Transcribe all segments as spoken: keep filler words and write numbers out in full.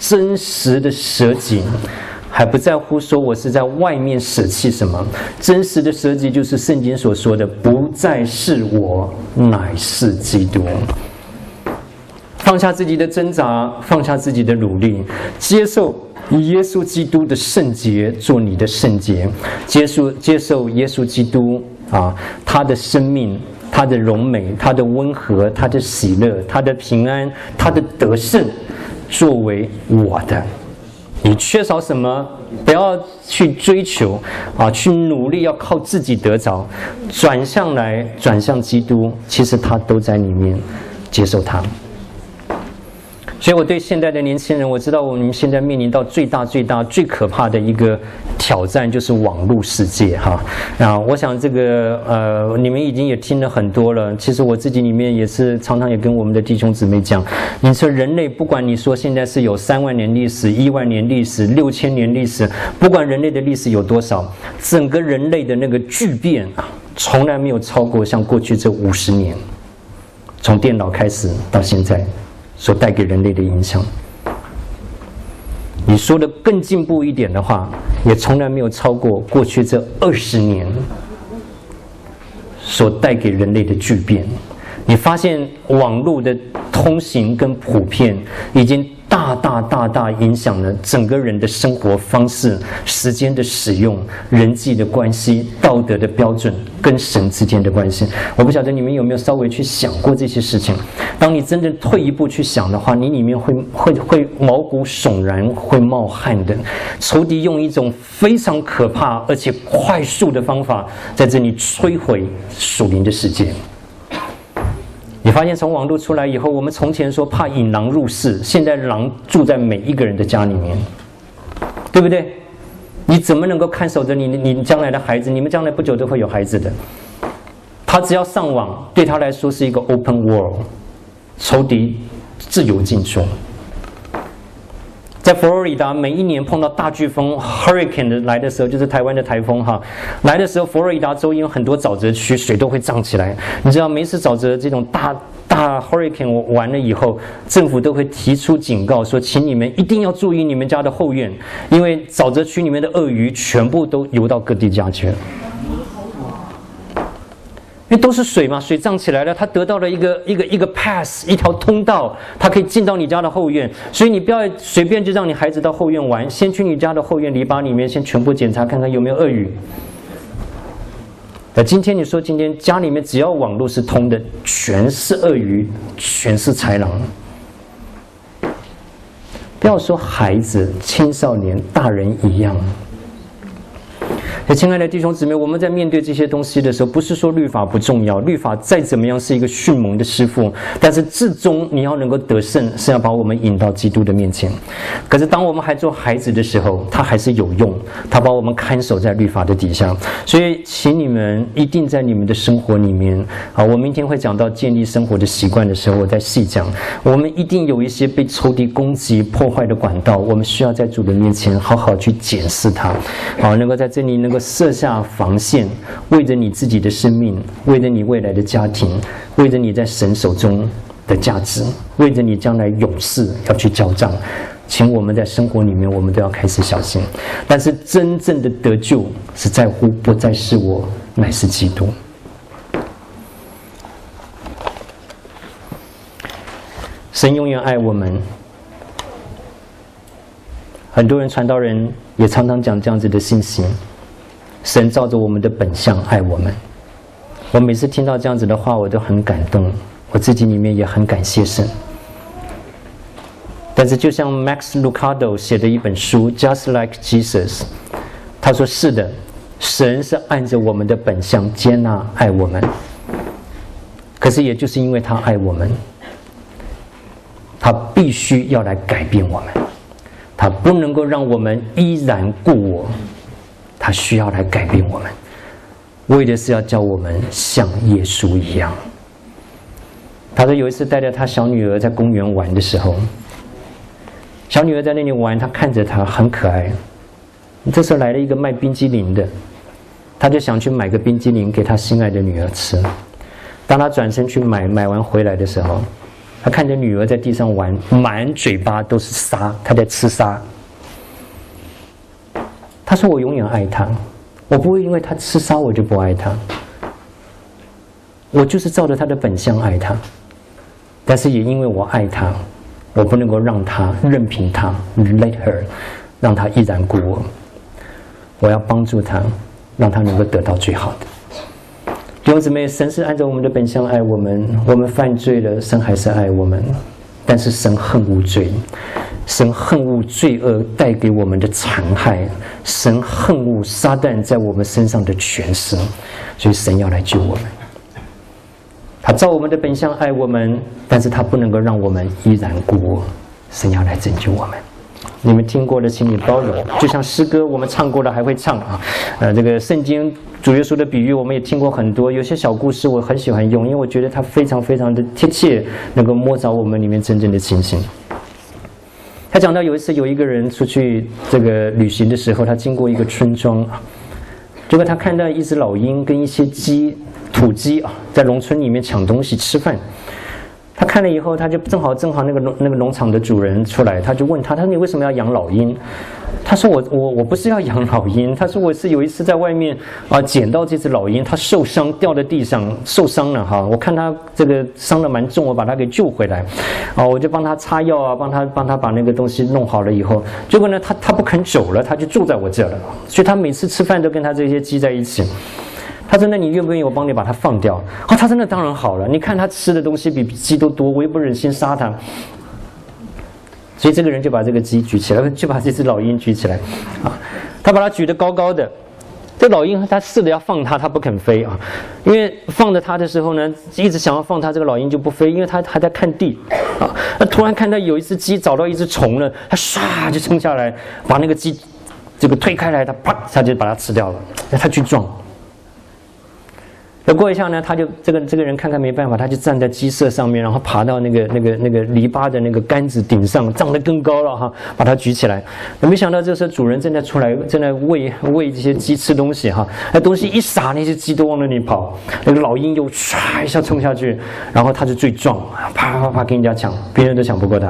真实的舍己，还不在乎说我是在外面舍弃什么。真实的舍己就是圣经所说的，不再是我，乃是基督。放下自己的挣扎，放下自己的努力，接受以耶稣基督的圣洁做你的圣洁，接受接受耶稣基督啊，他的生命，他的荣美，他的温和，他的喜乐，他的平安，他的得胜，作为我的。你缺少什么？不要去追求啊，去努力要靠自己得着，转向来，转向基督，其实他都在里面，接受他。所以我对现在的年轻人，我知道我们现在面临到最大、最大、最可怕的一个挑战就是网络世界哈。啊，我想这个呃，你们已经也听了很多了。其实我自己里面也是常常也跟我们的弟兄姊妹讲，你说人类不管你说现在是有三万年历史、一万年历史、六千年历史，不管人类的历史有多少，整个人类的那个巨变啊，从来没有超过像过去这五十年，从电脑开始到现在。所带给人类的影响，你说的更进步一点的话，也从来没有超过过去这二十年所带给人类的巨变。你发现网络的通行跟普遍，已经大大大大影响了整个人的生活方式、时间的使用、人际的关系、道德的标准跟神之间的关系。我不晓得你们有没有稍微去想过这些事情。当你真正退一步去想的话，你里面会会会毛骨悚然，会冒汗的。仇敌用一种非常可怕而且快速的方法，在这里摧毁属灵的世界。你发现从网络出来以后，我们从前说怕引狼入室，现在狼住在每一个人的家里面，对不对？你怎么能够看守着你你将来的孩子？你们将来不久都会有孩子的。他只要上网，对他来说是一个 open world， 仇敌自由进出。在佛罗里达，每一年碰到大飓风 hurricane 的来的时候，就是台湾的台风哈，来的时候，佛罗里达州因为很多沼泽区，水都会涨起来。你知道，每次沼泽这种大大 hurricane 完了以后，政府都会提出警告说，请你们一定要注意你们家的后院，因为沼泽区里面的鳄鱼全部都游到各地家去了。因为都是水嘛，水涨起来了，它得到了一个一个一个 pass， 一条通道，它可以进到你家的后院。所以你不要随便就让你孩子到后院玩，先去你家的后院篱笆里面先全部检查看看有没有鳄鱼。那今天你说今天家里面只要网络是通的，全是鳄鱼，全是豺狼。不要说孩子、青少年、大人一样。亲爱的弟兄姊妹，我们在面对这些东西的时候，不是说律法不重要，律法再怎么样是一个迅猛的师傅，但是至终你要能够得胜，是要把我们引到基督的面前。可是当我们还做孩子的时候，他还是有用，他把我们看守在律法的底下。所以请你们一定在你们的生活里面啊，我明天会讲到建立生活的习惯的时候，我再细讲。我们一定有一些被仇敌攻击破坏的管道，我们需要在主的面前好好去检视它，好能够在这里能够设下防线，为着你自己的生命，为着你未来的家庭，为着你在神手中的价值，为着你将来永世要去交账。请我们在生活里面，我们都要开始小心。但是真正的得救是在乎不再是我，乃是基督。神永远爱我们。很多人传道人也常常讲这样子的信息。神照着我们的本相爱我们。我每次听到这样子的话，我都很感动，我自己里面也很感谢神。但是就像 Max Lucado 写的一本书 Just Like Jesus， 他说是的，神是按着我们的本相接纳爱我们。可是也就是因为他爱我们，他必须要来改变我们，他不能够让我们依然故我，他需要来改变我们，为的是要叫我们像耶稣一样。他说有一次带着他小女儿在公园玩的时候，小女儿在那里玩，他看着她很可爱。这时候来了一个卖冰激凌的，他就想去买个冰激凌给他心爱的女儿吃。当他转身去买，买完回来的时候， 他看着女儿在地上玩，满嘴巴都是沙，他在吃沙。他说：“我永远爱她，我不会因为她吃沙我就不爱她。我就是照着她的本相爱她，但是也因为我爱她，我不能够让她任凭她 ，let her， 让她依然故我。我要帮助她，让她能够得到最好的。”弟兄姊妹，神是按照我们的本相爱我们，我们犯罪了，神还是爱我们，但是神恨恶罪，神恨恶罪恶带给我们的残害，神恨恶撒旦在我们身上的权势，所以神要来救我们。他照我们的本相爱我们，但是他不能够让我们依然故我，神要来拯救我们。你们听过的，请你包容。就像诗歌，我们唱过了还会唱啊。呃，这个圣经主耶稣的比喻，我们也听过很多。有些小故事我很喜欢用，因为我觉得它非常非常的贴切，能够摸着我们里面真正的情形。他讲到有一次有一个人出去这个旅行的时候，他经过一个村庄，结果他看到一只老鹰跟一些鸡、土鸡啊，在农村里面抢东西吃饭。他看了以后，他就正好正好那个农那个农场的主人出来，他就问他，他说你为什么要养老鹰？他说我我我不是要养老鹰，他说我是有一次在外面啊捡到这只老鹰，它受伤掉在地上受伤了哈，我看它这个伤得蛮重，我把它给救回来，啊我就帮他擦药啊，帮他帮他把那个东西弄好了以后，结果呢他他不肯走了，他就住在我这了，所以他每次吃饭都跟他这些鸡在一起。他说：“那你愿不愿意我帮你把它放掉？”哦，他说：“那当然好了。你看他吃的东西比鸡都多，我也不忍心杀他。”所以这个人就把这个鸡举起来，就把这只老鹰举起来，啊，他把它举得高高的。这老鹰他试着要放它，它不肯飞啊，因为放着它的时候呢，一直想要放它，这个老鹰就不飞，因为它还在看地啊。那突然看到有一只鸡找到一只虫了，它唰就冲下来，把那个鸡这个推开来，它啪，它就把它吃掉了。他去撞。那过一下呢，他就这个这个人看看没办法，他就站在鸡舍上面，然后爬到那个那个那个篱笆的那个杆子顶上，长得更高了哈，把它举起来。没想到这时候主人正在出来，正在喂喂这些鸡吃东西哈，那东西一撒，那些鸡都往那里跑。那个老鹰又唰一下冲下去，然后他就最壮，啪啪啪跟人家抢，别人都抢不过他。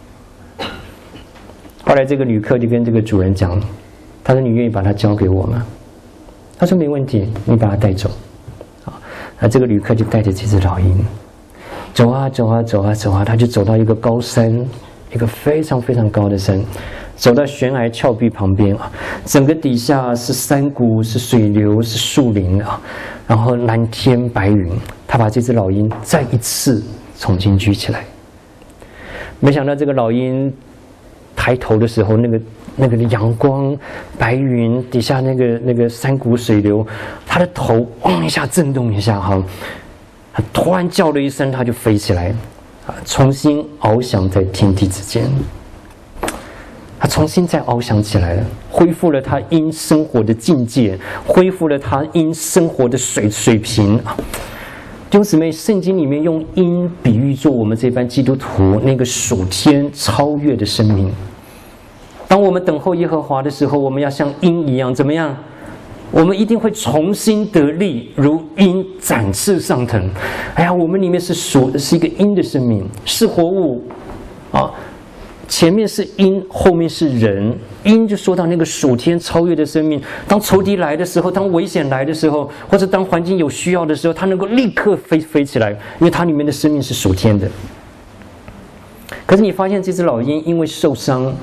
后来这个旅客就跟这个主人讲，他说：“你愿意把它交给我吗？”他说：“没问题，你把它带走。”那这个旅客就带着这只老鹰走啊走啊走啊走啊，他就走到一个高山，一个非常非常高的山，走到悬崖峭壁旁边啊，整个底下是山谷，是水流，是树林啊，然后蓝天白云。他把这只老鹰再一次重新举起来，没想到这个老鹰抬头的时候，那个那个阳光、白云底下那个那个山谷水流，他的头嗡一下震动一下哈，他突然叫了一声，他就飞起来，啊，重新翱翔在天地之间。他重新再翱翔起来了，恢复了他因生活的境界，恢复了他因生活的水水平啊。弟兄姊妹，圣经里面用鹰比喻做我们这班基督徒那个属天超越的生命。当我们等候耶和华的时候，我们要像鹰一样，怎么样？我们一定会重新得力，如鹰展翅上腾。哎呀，我们里面是属是一个鹰的生命，是活物啊。前面是鹰，后面是人。鹰就说到那个属天超越的生命，当仇敌来的时候，当危险来的时候，或者当环境有需要的时候，它能够立刻飞飞起来，因为它里面的生命是属天的。可是你发现这只老鹰因为受伤，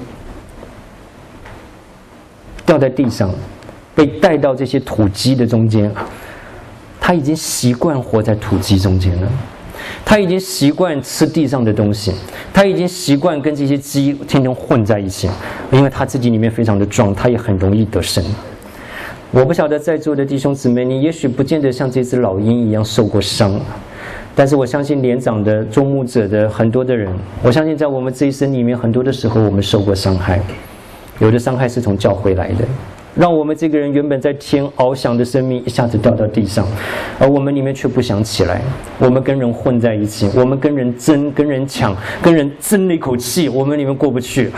掉在地上，被带到这些土鸡的中间，它已经习惯活在土鸡中间了。他已经习惯吃地上的东西，他已经习惯跟这些鸡天天混在一起，因为他自己里面非常的壮，他也很容易得胜。我不晓得在座的弟兄姊妹，你也许不见得像这只老鹰一样受过伤，但是我相信年长的众牧者的很多的人，我相信在我们这一生里面，很多的时候我们受过伤害，有的伤害是从教会来的。让我们这个人原本在天翱翔的生命一下子掉到地上，而我们里面却不想起来。我们跟人混在一起，我们跟人争、跟人抢、跟人争了一口气，我们里面过不去。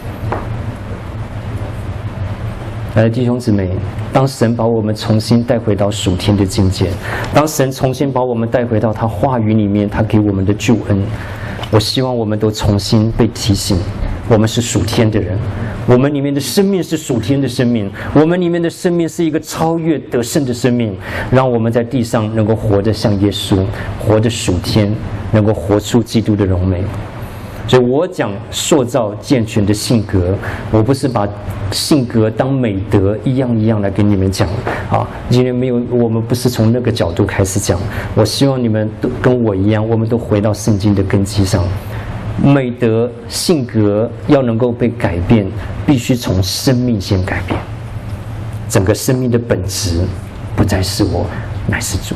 来，弟兄姊妹，当神把我们重新带回到属天的境界，当神重新把我们带回到他话语里面，他给我们的救恩， 我希望我们都重新被提醒，我们是属天的人，我们里面的生命是属天的生命，我们里面的生命是一个超越得胜的生命，让我们在地上能够活得像耶稣，活得属天，能够活出基督的荣美。所以我讲塑造健全的性格，我不是把性格当美德一样一样来跟你们讲啊。今天没有，我们不是从那个角度开始讲。我希望你们都跟我一样，我们都回到圣经的根基上。美德性格要能够被改变，必须从生命先改变。整个生命的本质不再是我，乃是主。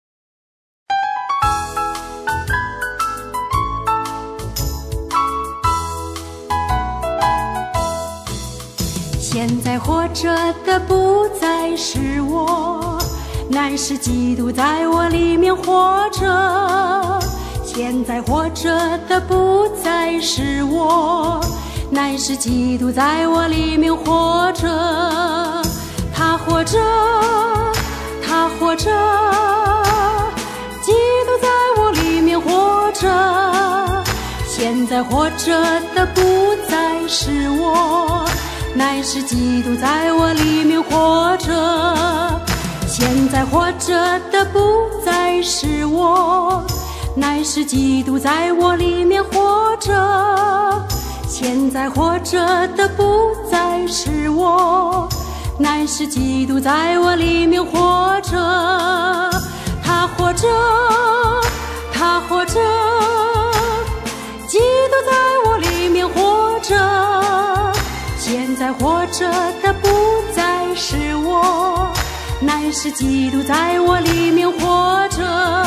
现在活着的不再是我，乃是基督在我里面活着。现在活着的不再是我，乃是基督在我里面活着。他活着，他活着，基督在我里面活着。现在活着的不再是我，乃是基督在我里面活着。现在活着的不再是我，乃是基督在我里面活着。现在活着的不再是我，乃是基督在我里面活着。他活着，他活着，基督在我里面活着。现在活着的不再是我，乃是基督在我里面活着。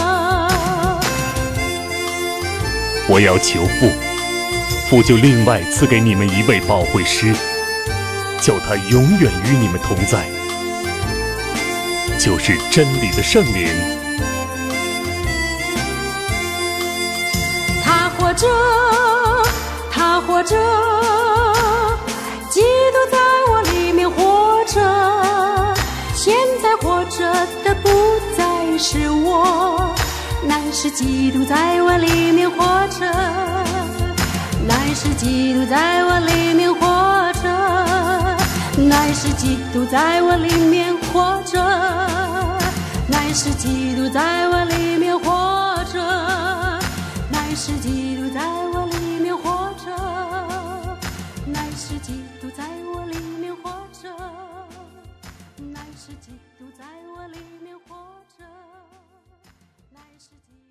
我要求父，父就另外赐给你们一位保惠师，叫他永远与你们同在，就是真理的圣灵。 他活着，他活着，基督在我里面活着。现在活着的不再是我，乃是基督在我里面活着。乃是基督在我里面活着。乃是基督在我里面活着。乃是基督在我里面活着。乃是基督在我里面活着。乃是基督在我里面活着。乃是基督在我里面活着。乃是基督。